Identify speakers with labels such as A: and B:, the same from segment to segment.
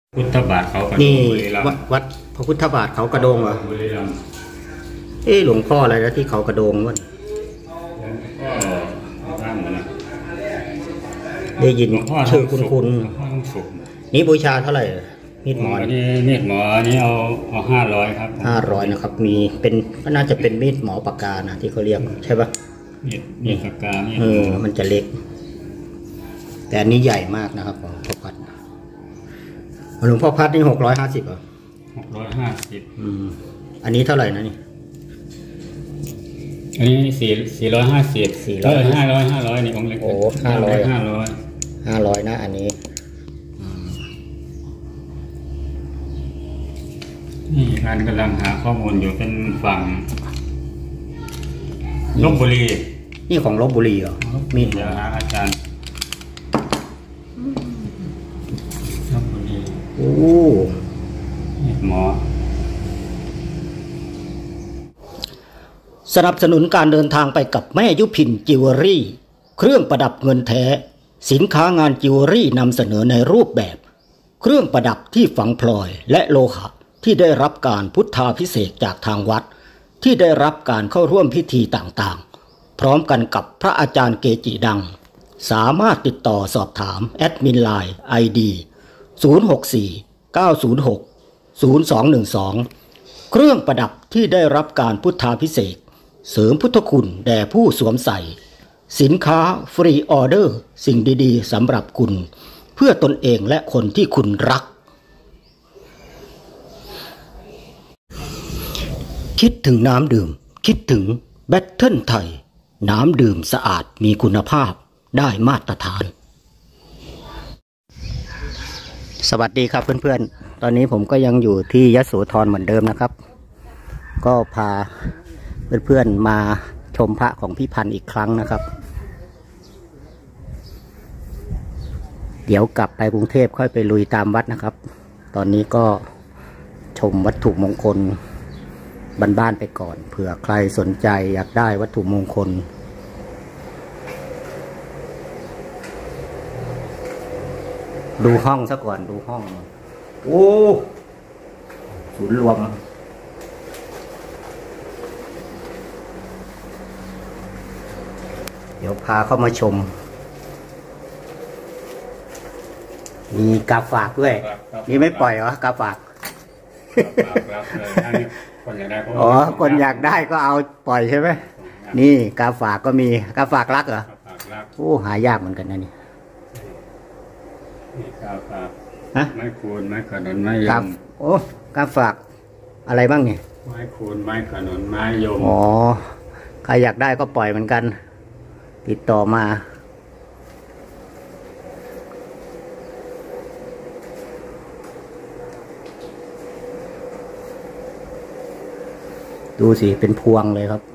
A: พุทธบาทเขากระโด
B: นี่
A: งบุรีรัมย์
B: วัดพระพุทธบาทเขากระโดงเหรอ
A: บุรีรัมย์
B: หลวงพ่ออะไรนะที่เขากระโดงวะ
A: ก็ร่างนะ
B: ได้ยินชื่อคุณ
A: หลวงพ่อต้องสุข
B: นี่บูชาเท่าไหร่มีดหมอ
A: นี่มีดหมอนี่เอา500ครับ
B: 500นะครับมีเป็นก็น่าจะเป็นมีดหมอปากกานะที่เขาเรียกใช่ปะ
A: มีดปากกา
B: มันจะเล็กแต่อันนี้ใหญ่มากนะครับของพ่อพัดหลวงพ่อพัดนี่650เหรอ
A: 650
B: อันนี้เท่าไหร่นะนี่
A: อันนี้450 500นี่องค์เล็ก
B: โอ้500นะอันนี้
A: นี่การกำลังหาข้อมูลอยู่เป็นฝั่งลพบุรี
B: นี่ของลพบุรีเหรอมี
A: เดี๋ยวหาอาจารย์ลพบุรีมีดหมอ
B: สนับสนุนการเดินทางไปกับแม่ยุพินจิวเวลรี่เครื่องประดับเงินแท้สินค้างานจิวเวลรี่นำเสนอในรูปแบบเครื่องประดับที่ฝังพลอยและโลหะที่ได้รับการพุทธาภิเษกจากทางวัดที่ได้รับการเข้าร่วมพิธีต่างๆพร้อมกันกับพระอาจารย์เกจิดังสามารถติดต่อสอบถามแอดมินไลน์ ID 064 906 0212เครื่องประดับที่ได้รับการพุทธาภิเษกเสริมพุทธคุณแด่ผู้สวมใส่สินค้าฟรีออเดอร์สิ่งดีๆสำหรับคุณเพื่อตนเองและคนที่คุณรักคิดถึงน้ำดื่มคิดถึงแบตเทิลไทยน้ำดื่มสะอาดมีคุณภาพได้มาตรฐานสวัสดีครับเพื่อนๆตอนนี้ผมก็ยังอยู่ที่ยโสธรเหมือนเดิมนะครับก็พาเพื่อนๆมาชมพระของพี่พันธ์อีกครั้งนะครับเดี๋ยวกลับไปกรุงเทพค่อยไปลุยตามวัดนะครับตอนนี้ก็ชมวัตถุมงคลบ้านๆไปก่อนเผื่อใครสนใจอยากได้วัตถุมงคลดูห้องซะก่อนดูห้องโอ้ศูนย์รวมเดี๋ยวพาเข้ามาชมมีกาฝากด้วยนี่ไม่ปล่อยเหรอกาฝากอ๋อคนอยากได้ก็เอาปล่อยใช่ไหมนี่กาฝากก็มีกาฝากรักเหรอโอ้หายากเหมือนกันนะนี่
A: กาฝากไม้คูณไม้ขนุนไม้ยม
B: โอ้กาฝากอะไรบ้างเนี่ย
A: ไม้คูณไม้ขนุนไม้ยม
B: อ๋อใครอยากได้ก็ปล่อยเหมือนกันติดต่อมาดูสิเป็นพวงเลยครับ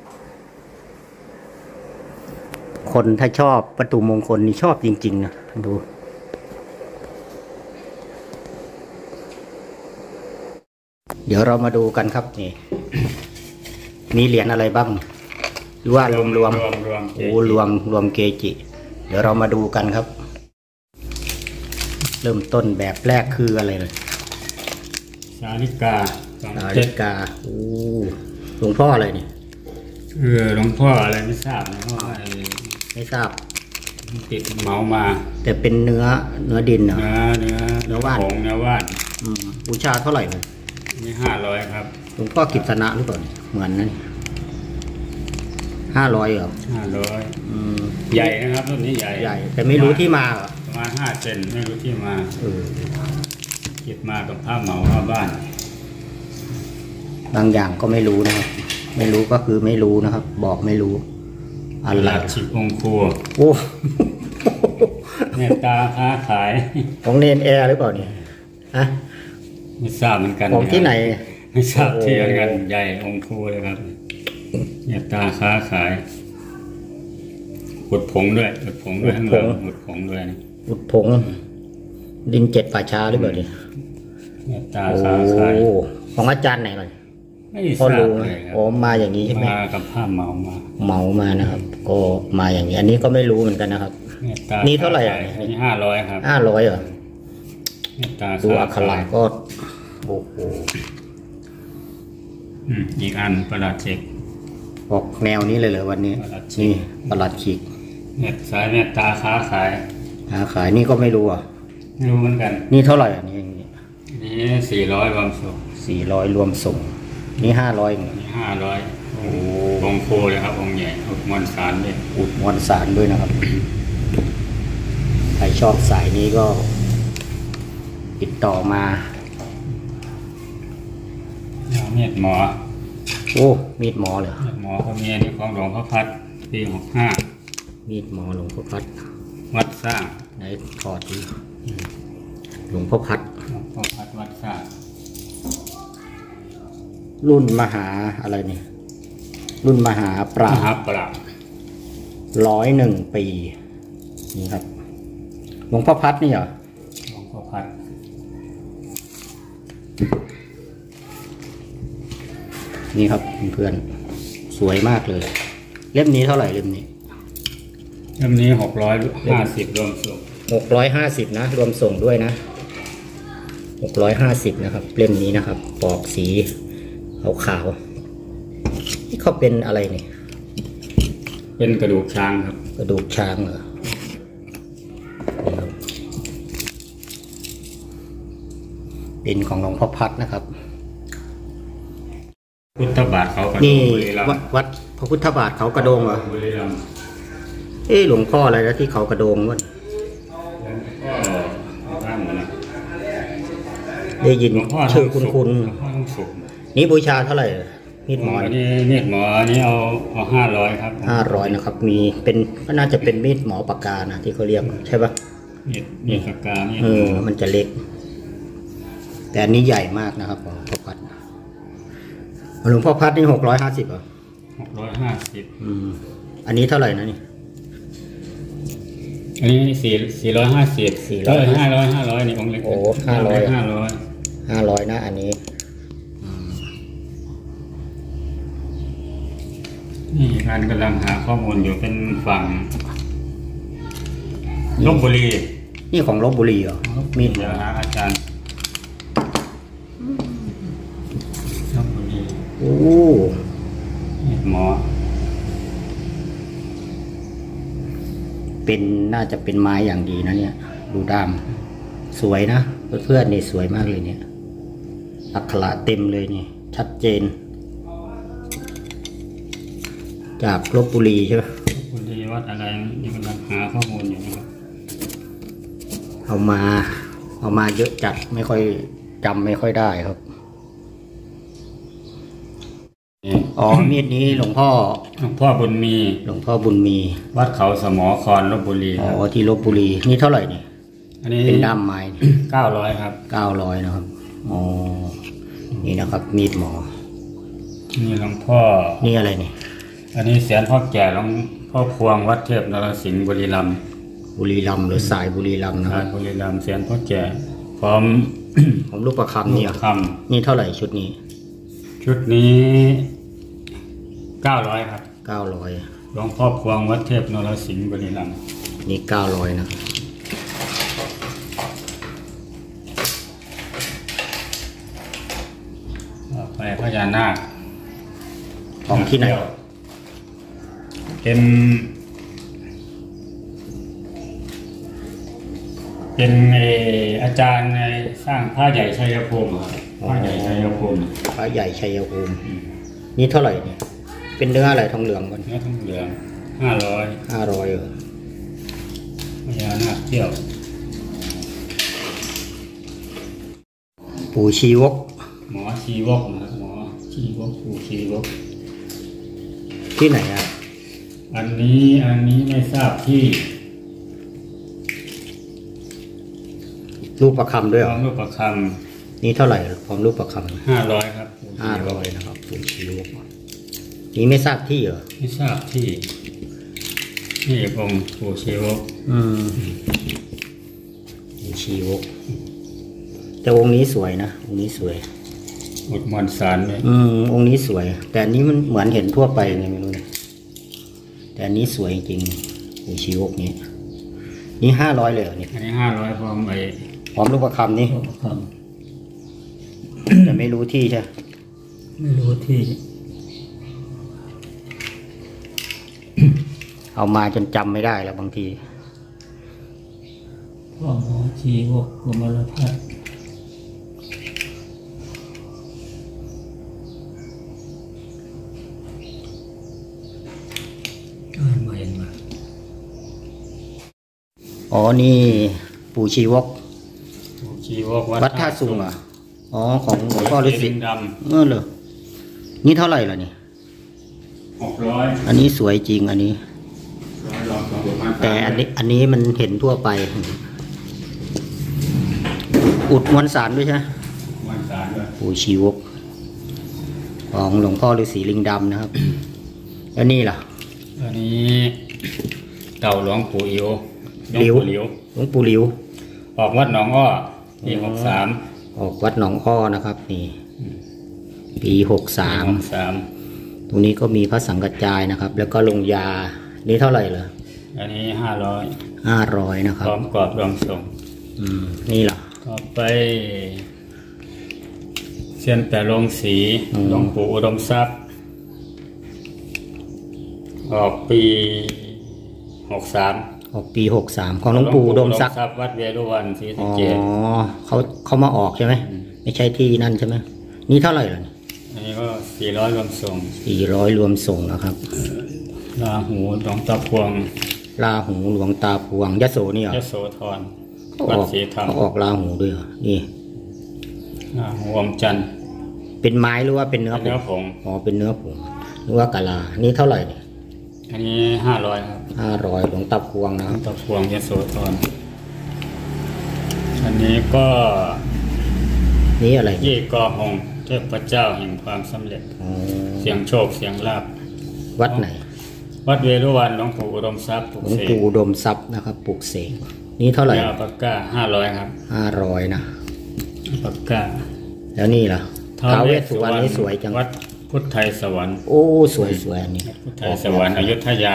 B: คนถ้าชอบวัตถุมงคลนี่ชอบจริงๆนะดูเดี๋ยวเรามาดูกันครับนี่มีเหรียญอะไรบ้างหรือว่ารวมโอ้รวมเกจิเดี๋ยวเรามาดูกันครับเริ่มต้นแบบแรกคืออะไรเลย
A: สาลิกา
B: โอ้หลวงพ่ออะไรนี่
A: หลวงพ่ออะไรไม่ทราบนะเพราะ
B: ไม่ทราบ
A: ติดเหมามา
B: แต่เป็นเนื้อดินเ
A: นื้อว่าน
B: บูชาเท่าไหร่เลย
A: นี่500ครับ
B: หลวงพ่อกิษณะหรือเปล่าเหมือนนั่น500เหรอ
A: ใหญ่นะครับต้นนี้ใหญ่
B: แต่ไม่รู้ที่มา
A: ประมาณ5 เซนไม่รู้ที่มาเก็บมากับผ้าเหมาผ้าบ้าน
B: บางอย่างก็ไม่รู้นะครับไม่รู้ก็คือไม่รู้นะครับบอกไม่รู้
A: อะไรฉิบองครัว
B: โอ้
A: เนตาค้าขาย
B: ของเนนแอร์หรือเปล่าเนี่ยฮะ
A: ไม่ทราบเหมือนกัน
B: ของที่ไหน
A: ไม่ทราบที่เหมือนกันใหญ่องครัวเลยครับเนตาค้าขายอุดผงด้วยอุดผงด้วยทั้งหมดอุดผงด้วย
B: อุดผงดิน7 ป่าช้าหรือเปล่าเนี่ย
A: เนตาค้าขาย
B: ของอาจารย์ไหนเลย
A: ไม่ทราบเลย
B: โอ้มาอย่างนี้ใช่ไหม
A: มากับผ้าเหมา
B: มานะครับก็มาอย่างนี้อันนี้ก็ไม่รู้เหมือนกันนะครับนี่เท่าไหร่
A: นี่500ครับ
B: 500เหรอ
A: นตา
B: ดูอักขระก็โอ้โห
A: อีกอันประหลาดเช็ค
B: ออกแนวนี้เลยเหรอวันนี้นี่ประหลัดขีด
A: สายเมตตาค้าขาย
B: หาขายนี่ก็ไม่รู้อ่ะ
A: ไม่รู้เหมือนกัน
B: นี่เท่าไหร่อันนี้
A: นี่400รวมส่ง
B: 400รวมส่งนี่500
A: นี่500
B: โอ้
A: องค์โคเลยครับองค์ใหญ่มวลสารเลย
B: อุดมวลสารด้วยนะครับใครชอบสายนี้ก็ ติดต่อมา
A: เมียดหมอ
B: โอ้มีดหมอเหรอ
A: เมียดหมอเขามีอันนี้ของหลวงพ่อพัดปี65
B: มีดหมอหลวงพ่อพัด
A: วัดสร้าง
B: ไหนถอดดูหลวงพ่อพัด
A: หลวงพ่อพัดวัดสร้าง
B: รุ่นมหาอะไรนี่รุ่นมหาปราม
A: หาปราบ
B: 101 ปีนี่ครับหลวงพ่อพัดนี่เหรอ
A: หลวงพ่อพัด
B: นี่ครับเพื่อนๆสวยมากเลย เล่มนี้เท่าไหร่เล่มนี้
A: เล่มนี้650รวมส่ง
B: 650นะรวมส่งด้วยนะ650นะครับเล่มนี้นะครับปอกสีขาวๆนี่เขาเป็นอะไรเนี่ย
A: เป็นกระดูกช้างครับ
B: กระดูกช้างเหรอนี่ครับเป็นของหลวงพ่อพัดนะครับ
A: พุทธบาทเขากระโด
B: นี่
A: งบุรีรัมย์
B: วัดพระพุทธบาทเขากระโดงเหรอ
A: บุรีรัมย์
B: หลวงพ่ออะไรนะที่เขากระโดงวะ
A: ก็บ้านมันนะ
B: ได้ยิน
A: หลวงพ่อ
B: ชื่อ
A: ทองสุข
B: คุณ
A: หลวงพ่อทองสุข
B: นี่บูชาเท่าไหร่มีดหมอ
A: อันนี้มีดหมออันนี้เอา500ครับ
B: 500นะครับมีเป็นก็น่าจะเป็นมีดหมอปากกานะที่เขาเรียกใช่ปะ
A: มีดปากกามีด
B: มันจะเล็ก แต่อันนี้ใหญ่มากนะครับหลวงพ่อพัดหลวงพ่อพัดนี่650เหรอ
A: 650
B: อันนี้เท่าไหร่นะนี่
A: อันนี้450 500นี่องค์เล็ก
B: โอ้500
A: 500
B: 500นะอันนี้
A: นี่การกำลังหาข้อมูลอยู่เป็นฝั่งลพบุรี
B: นี่ของลพบุรีเหรอมีดหม
A: เดี๋
B: อ
A: ยวหาอาจารย์ลพบุรี
B: โอ้
A: มีดหมอ
B: เป็นน่าจะเป็นไม้อย่างดีนะเนี่ย ดูด้ามสวยนะเพื่อนๆนี่สวยมากเลยเนี่ยอักขระเต็มเลยนี่ชัดเจน จากลพบุรีใช่ไหม
A: ลพบุรีวัดอะไรนี่กำลังหาข้อมูลอยู่นะครับ
B: เอามาเยอะจัดไม่ค่อยจำไม่ค่อยได้ครับอ๋อมีดนี้หลวงพ่อ
A: หลวงพ่อบุญมี
B: หลวงพ่อบุญมี
A: วัดเขาสมอครลพบุรี
B: อ๋
A: ค
B: อ
A: รับ
B: ที่ลพบุรีนี่เท่าไหร่นี่
A: อันนี้
B: เป็นด้ามไม้นี่
A: 900ครับ
B: 900นะครับอ๋อนี่นะครับ มีดหมอ
A: นี่หลวงพ่อ
B: นี่อะไรนี่
A: อันนี้เสียนพ่อแก่หลวงพ่อพวงวัดเทพนรสิงห์บุรีรัมย์
B: บุรีรัมย์หรือสายบุรีรัมย์นะค
A: รา
B: รับ
A: ชบุรีรัมย์เสียนพ่อแก่พร้อม
B: ผมรูปประคำเนี่ย
A: ค
B: นี่เท่าไหร่ชุดนี้
A: ำชุดนี้900ครับ
B: 900
A: หลวงพ่อพวงวัดเทพนรสิงห์บุรีรัมย์
B: นี่900นะครับ
A: ต่อไปพญานาค
B: ของที่ไหน
A: เป็นอาจารย์ในสร้างพระใหญ่ชัยภูมิครับพระใหญ่ชัยภูมิ
B: พระใหญ่ชัยภูมินี่เท่าไหร่เนี่ยเป็นเนื้ออะไรทองเหลืองกัน
A: เนื้อทองเหลือง500
B: 500เหรอ
A: พญานาคเที่ยว
B: ปู่ชีวก
A: หมอชีวกนะครับหมอชีวกปู่ชีวก
B: ที่ไหนอ่ะ
A: อันนี้ไม่ทราบที่
B: รูปประคำด้วย
A: พ
B: เหร
A: ร้อ
B: อ
A: มรูปประค
B: นี่เท่าไหร่พร้อมรูปประคำ
A: ำ500ครับ
B: 500นะครับปู่ชีวกนี่ไม่ทราบที่เหรอ
A: ไม่ทราบที่นี่องค์ปู่ชีวก
B: ปู่ชีวกแต่องค์นี้สวยนะองค์นี้สวย
A: อุดมวลสารเลย
B: องค์นี้สวย แต่อันนี้มันเหมือนเห็นทั่วไปไงไม่รู้นะแต่อันนี้สวยจริงปู่ชีวกนี้นี่500เลยเหรอเนี่ย
A: อันนี้500พร้อม
B: หอมลูกประคำนี่
A: ครับ
B: จะไม่รู้ที่ใช่
A: ไม่รู้ที่
B: เอามาจนจำไม่ได้แล้วบางที
A: พ่อหมอชีวกกรมรพัฒน์ใหม่มา
B: อ๋อนี่ปู่ชีวก
A: ชีวก
B: วัดท่าสุงเหรออ๋อของหลวงพ่อฤาษี
A: ด
B: เหรอนี่เท่าไหร่ล่ะนี่
A: ำ600
B: อันนี้สวยจริงอันนี้
A: ลอง
B: แต่อันนี้มันเห็นทั่วไป อุดมวลสารด้วยใช่ไหม
A: วันสารด้วย
B: ปู่ชีวกของหลวงพ่อฤาษีลิงดำนะครับ แล้วนี่ล่ะ
A: อันนี้เต่าหลวงปู่อิ๋ว
B: หลิว หลวงปู่หลิว
A: ออกวัดหนองอ้อปี63
B: ออกวัดหนองอ้อนะครับ นี่ปี63
A: 63
B: ตรงนี้ก็มีพระสังกัจจายนะครับ แล้วก็ลงยา นี่เท่าไหร่เหรอ
A: อันนี้500
B: 500นะค
A: พ
B: รับ
A: ร้อมกรอบรวมส่ง
B: นี่ล่ะ
A: ต่อไปเชียนแต่ลงสีหลวงปู่อุดมทรัพย์ออกปี63
B: ออกปี63ของหลวงปู่อุดมศักดิ์
A: วัดเวรุวันศรีสะ
B: อ๋อ
A: เกษ
B: เขามาออกใช่ไหมไม่ใช่ที่นั่นใช่ไหมนี่เท่าไหร่ล่ะนี่
A: อันนี้ก็400รวมส่ง
B: 400รวมส่งนะครับ
A: ราหูหลวงตาพวง
B: ราหูหลวงตาพวงยโสนี่เหรอย
A: โสธร
B: เขา
A: วั
B: อ
A: ด
B: อก
A: ศรีธรรม
B: เขาออกราหูด้วยเหรอนี่
A: ราหูอมจันทร์
B: เป็นไม้หรือว่าเป็นเนื้อผ
A: เนื้อง ผง
B: อ๋อเป็นเนื้อผงหรือว่ากะลานี่เท่าไหร่เนี่ย
A: อันนี้500ครับ
B: 500หลวงตาพวงนะ
A: ห
B: ค
A: ลว
B: รับ
A: งตาพวงยโสธรอันนี้ก็
B: นี่อะไร
A: ยี่กอหงเทพเจ้าแห่งความสำเร็จ
B: อ๋อ
A: เสียงโชคเสียงลาภ
B: วัดไหน
A: วัดเวรุวันหลวงปู่อุดมทรัพย์ปลุก
B: หลวง
A: เสก
B: ปู่อุดมทรัพย์นะครับปลูกเสกนี่เท่าไหร่
A: ยาปากกา500ครับ
B: 500นะ
A: ปากกา
B: แล้วนี่ล่ะท้าวเวสสุวรรณนี่สวยจัง
A: วัดพุทธไทยสวรรค์
B: โอ้สวยสวยอันนี้
A: พุทธไทยสวรรค์อยุธยา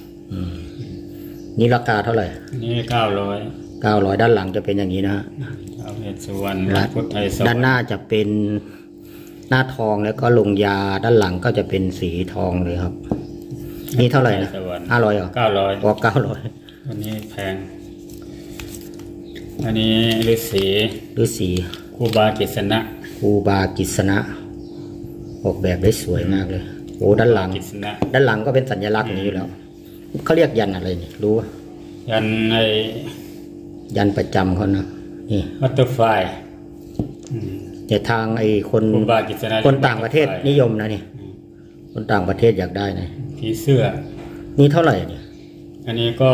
B: นี่ราคาเท่าไหร่
A: อันนี้900
B: 900ด้านหลังจะเป็นอย่างนี้นะฮะ
A: ท้าวเวสสุวรรณวัดพุทธไทยสวรรค์
B: ด้านหน้าจะเป็นหน้าทองแล้วก็ลงยาด้านหลังก็จะเป็นสีทองเลยครับ นี่เท่าไหร่นะ
A: สวรรค์
B: 500เหรอ
A: 900
B: อ๋อ900
A: อันนี้แพง อันนี้ฤาษี
B: ฤาษี
A: ครูบากิษณะ
B: ครูบากิษณะออกแบบได้สวยมากเลยโอ้ด้านหลัง
A: กิษณะ
B: ด้านหลังก็เป็นสัญลักษณ์อย่างนี้อยู่แล้วเขาเรียกยันอะไรนี่รู้ปะ
A: ยันใน
B: ยันประจำเขานะนี่
A: วัตเตอร์ไฟ
B: แต่ทางไอ้คน
A: ครูบากิษณะ
B: คนต่างประเทศนิยมนะนี่คนต่างประเทศอยากได้นะ
A: ผีเสื้อ
B: นี่เท่าไหร่เนี่ย
A: อันนี้ก็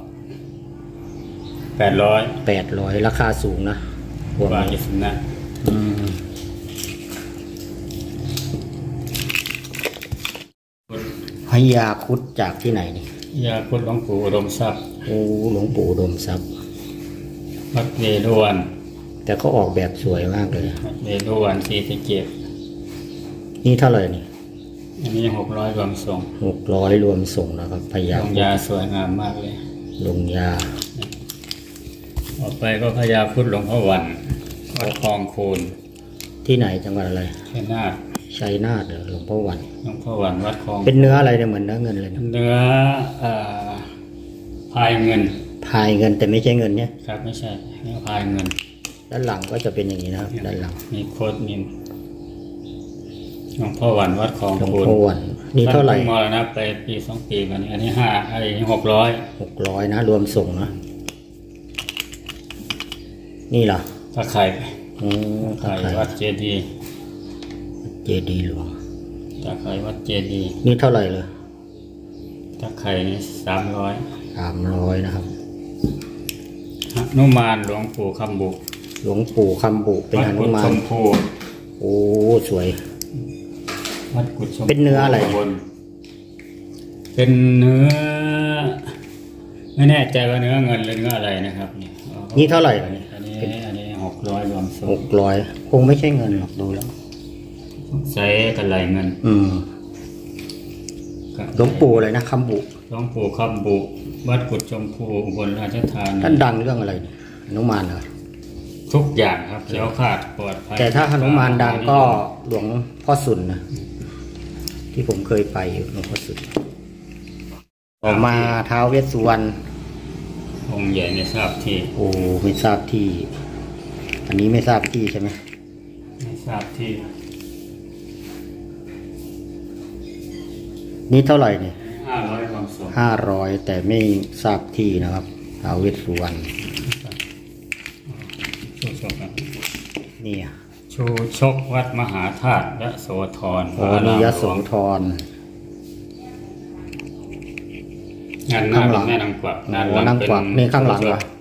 A: 800
B: 800ราคาสูงนะพ
A: ครู
B: วก
A: บา
B: นี้
A: กิษณะ
B: พญาครุฑจากที่ไหนนี่
A: ยาพุทธหลวงปู่อุดมทรัพย์
B: โอ้หลวงปู่อุดมทรัพย์
A: วัดเวรุวัน
B: แต่เขาออกแบบสวยมากเลย
A: วัดเวรุวันศรีสะเกษ
B: นี่เท่าไหร่นี่
A: อันนี้600รวมส่ง
B: 600รวมส่งนะครับพญา
A: ลงยาสวยงามมากเลย
B: ลงยา
A: ต่อไปก็พญาพุทธหลวงพ่อวันวัดคลองคูน
B: ที่ไหนจังหวัดอะไร
A: ชัยนาท
B: ชัยนาทเหรอหลวงพ่อวัน
A: หลวงพ่อวันวัดคลอง
B: เป็นเนื้ออะไรเนี่ยเหมือนเนื้อเงินเลยนะ
A: เนื้อพายเงิน
B: พายเงินแต่ไม่ใช่เงินเนี่ย
A: ครับไม่ใช่เนื้อพายเงิน
B: ด้านหลังก็จะเป็นอย่างนี้นะครับด้านหลัง
A: มีโคดนินหลวงพ่อวันวัดคลอง
B: หลวง
A: คูน
B: พ่อวันนี่เท่าไหร่
A: ท่นพิ่งมรณะไปปี2 ปีมานี้อันนี้5อันนี้600
B: 600นะรวมส่งนะนี่ล่ะ
A: ตะไคร่
B: อืม
A: ตะไคร่วัดเจดีย์
B: เจดีย์หลวง
A: ตะไคร่วัดเจดีย์
B: นี่เท่าไหร่เลย
A: ตะไคร่นี่300
B: 300นะครับ
A: หนุมานหลวงปู่คำบุ
B: หลวงปู่คำบุเป็น
A: วัด
B: หนุ
A: กุด
B: มา
A: ช
B: น
A: มพู
B: โอ้สวย
A: วัดกุดชมพู
B: เป็นเนื้ออะไร
A: บนเป็นเนื้อไม่แน่ใจว่าเนื้อเงินหรือเนื้ออะไรนะครับอ๋อ
B: นี่เท่าไหร่ล่ะนี่
A: อันนี้600รวมส่ง
B: 600คงไม่ใช่เงินหรอกดูแล้ว
A: ใส่กันไหลเงิน
B: หลวงปู่อะไรนะคำบุ
A: หลวงปู่คำบุวัดกุดชมพูอุบลราชธานี
B: ท่านดังเรื่องอะไรเนี่ยหนุมานเหรอ
A: ทุกอย่างครับแคล้วคลาดปลอดภัย
B: แต่ถ้าหนุมานดังก็หลวงพ่อสุนนะที่ผมเคยไปหลวงพ่อสุนออกมาท้าวเวสสุวรรณ
A: องค์ใหญ่ไม่ทราบที่
B: โอ้ไม่ทราบที่ อันนี้ไม่ทราบที่ใช่ไหม
A: ไม่ทราบที่
B: นี่เท่าไหร่เนี่ย
A: 500ความสูง
B: 500แต่ไม่ทราบที่นะครับท้าวเวสสุวรรณ
A: ชูชกครับ
B: นี่
A: ชูชกวัดมหาธาตุยโสธร
B: โอ้นิยโสธร
A: งานหน้าเป็นแม่นางกวัก
B: โอ้นั่งกวักนี่ข้างหลังวะ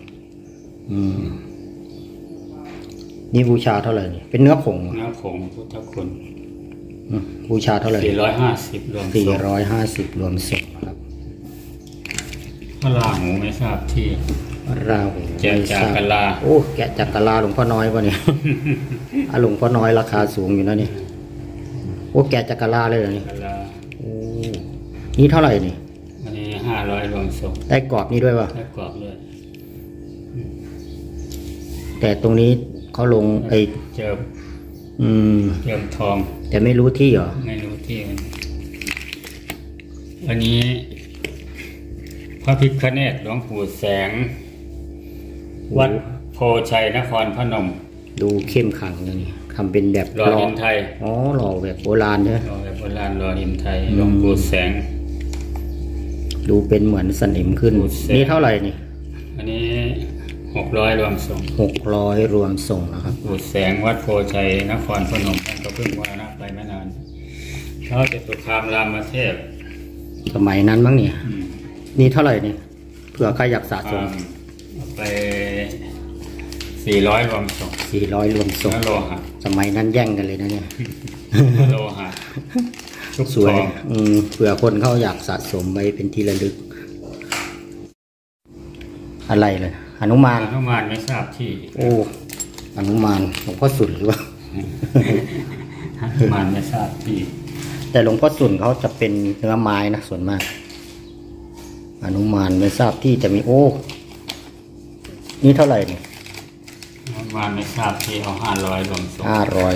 B: นี่บูชาเท่าไหร่นี่เป็นเนื้อผง
A: เนื้อผงพุทธคุณ
B: บูชาเท่าไหร่
A: 450รวมส่ง
B: 450รวมส่งครับ
A: พระราหูไม่ทราบที่
B: ราหู
A: แกะจากกะลา
B: โอ้แกะจากกะลาหลวงพ่อน้อยวะเนี่ย หลวงพ่อน้อยราคาสูงอยู่นะนี่โอ้แกะจากกะลาเลยเหรอนี่
A: กะลา
B: โอ้นี่เท่าไหร่นี่
A: อันนี้500รวมส่ง
B: ได้กรอบนี้ด้วยวะ
A: และกรอบด้วย
B: แต่ตรงนี้เขาลงไอ
A: เจิม เจิมทอง
B: แต่ไม่รู้ที่เหรอ
A: ไม่รู้ที่มันอันนี้พระพิฆเนศหลวงปู่แสง วัดโพชัยนครพนม
B: ดูเข้มขลังอย่างนี้ทำเป็นแบบ
A: รอหินไทย
B: อ๋อหล่อแบบโบราณใช่ไหม
A: รอแบบโบราณรอหินไทยหลวงปู่แสง
B: ดูเป็นเหมือนสนิมขึ้น
A: ดูแสง
B: นี่เท่าไหร่นี่
A: อันนี้600รวมส่ง
B: 600รวมส่งนะครับ
A: ปู่แสงวัดโพชัยนครพนมท่านก็เพิ่งมรณะไปไม่นานเขาจตุคามรามเทพ
B: สมัยนั้นมั้งเนี่ยนี่เท่าไหร่นี่เผื่อใครอยากสะสม
A: เอาไป400รวมส่ง
B: 400รวมส่ง
A: เนื้อโลหะ
B: สมัยนั้นแย่งกันเลยนะเนี่ย
A: เนื้อโลหะทุก
B: สวย
A: ทอง
B: เผื่อคนเขาอยากสะสมไว้เป็นที่ระลึก อะไรเลยหนุมาน
A: หนุมานไม่ทราบที่
B: โอ้หนุมานหลวงพ่อสุนหรือเปล่า
A: หนุมานไม่ทราบที่
B: แต่หลวงพ่อสุนเขาจะเป็นเนื้อไม้นะส่วนมากหนุมานไม่ทราบที่จะมีโอ้นี่เท่าไหร่เนี่ย
A: หนุมานไม่ทราบที่เอา500รวมส่ง
B: 500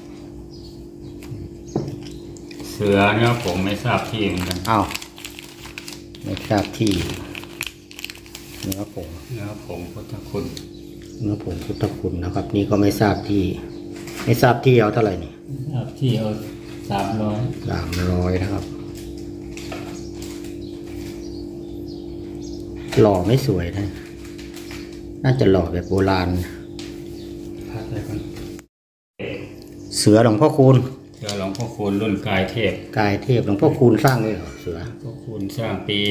A: เสือเนื้อผงไม่ทราบที่เหมือนกัน
B: อ้าวไม่ทราบที่เนื้อผง
A: เนื้อผงพุทธคุณ
B: เนื้อผงพุทธคุณนะครับ นี่ก็ไม่ทราบที่ ไม่ทราบที่เอาเท่าไหร่นี่
A: ทราบที่เอา300
B: 300นะครับ หล่อไม่สวยนะน่าจะหล่อแบบโบราณ
A: พักเลยก่อน
B: เสือหลวงพ่อคูณ
A: เสือหลวงพ่อคูณรุ่นกายเทพ
B: กายเทพหลวงพ่อคูณสร้างด้วยเหรอเสือ
A: พ่อคูณสร้างปี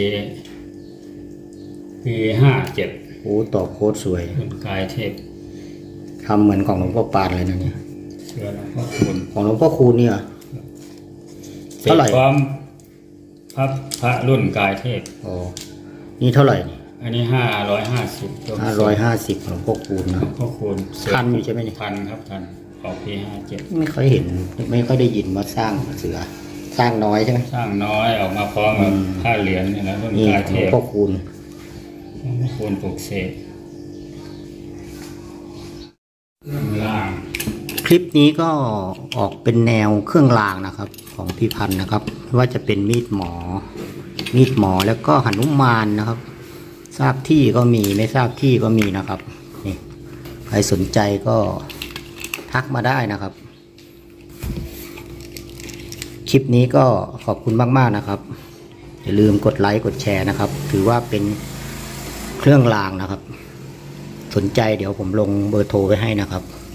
A: 57
B: โอ้ต่อโคตรสวย
A: รุ่นกายเทพ
B: ทำเหมือนของหลวงพ่อปานเลยนะเนี่ย
A: เสือหลวงพ่อคูณ
B: ของหลวงพ่อคูณเนี่ย เท่าไหร่
A: พร้อมพระรุ่นกายเทพ
B: อ๋อนี่เท่าไหร่นี่
A: อันนี้550
B: 550หลวงพ่อคูณนะ
A: หลวงพ่อคูณ
B: ทันอยู่ใช่ไหมนี่
A: ทันครับทันออกปี57
B: ไม่ค่อยเห็นไม่ค่อยได้ยินว่าสร้างเสือ สร้างน้อยใช่ไหม
A: สร้างน้อยออกมาพร้อมกับผ้าเหรียญนี่แหละรุ่น
B: นี่
A: กาย
B: ห
A: เท
B: ลวง
A: พ
B: พ่อคูณ
A: หลวงพ่อคูณปลุกเสกล่าง
B: คลิปนี้ก็ออกเป็นแนวเครื่องรางนะครับ ของพี่พันธ์นะครับ ว่าจะเป็นมีดหมอแล้วก็หนุมานนะครับ ทราบที่ก็มีไม่ทราบที่ก็มีนะครับนี่ใครสนใจก็ทักมาได้นะครับ คลิปนี้ก็ขอบคุณมากๆนะครับอย่าลืมกดไลค์กดแชร์นะครับ ถือว่าเป็นเครื่องรางนะครับ สนใจเดี๋ยวผมลงเบอร์โทรไว้ให้นะครับ